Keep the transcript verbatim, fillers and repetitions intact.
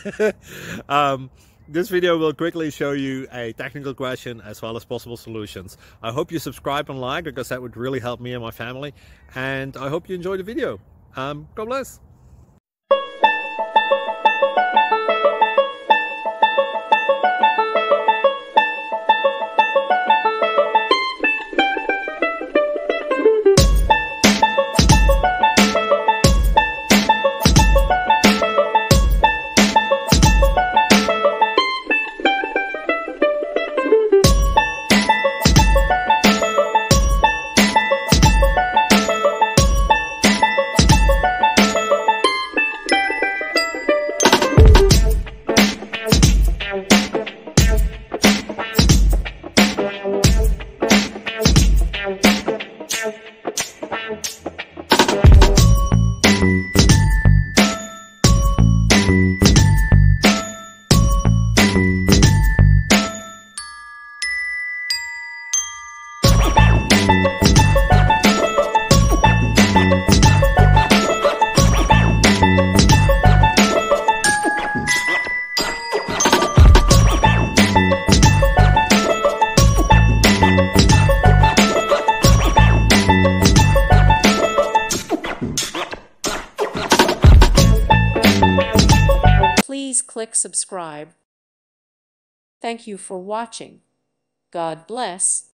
um, this video will quickly show you a technical question as well as possible solutions. I hope you subscribe and like, because that would really help me and my family. And I hope you enjoy the video. Um, God bless. Please click subscribe. Thank you for watching. God bless.